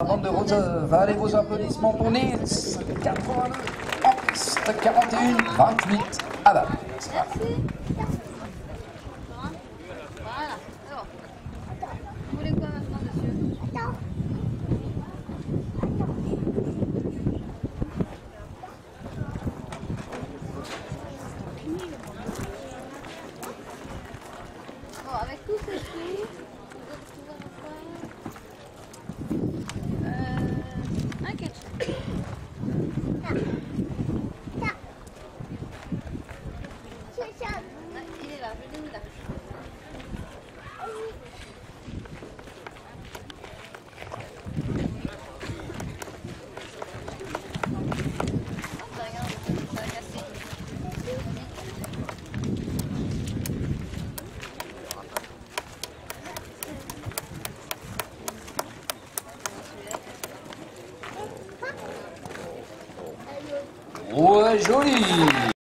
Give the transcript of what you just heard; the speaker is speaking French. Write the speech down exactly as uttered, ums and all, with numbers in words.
Bande de Roshoeve, allez vos applaudissements pour Nils, quatre-vingt-deux, Angst, quarante et un, vingt-huit, Adam. Merci. Voilà. Alors, vous voulez quoi maintenant, monsieur? Attends. Bon, avec tous ces fruits, vous allez pouvoir faire euh, un ketchup. Il est là, je l'ai mis là. Ouais, joli.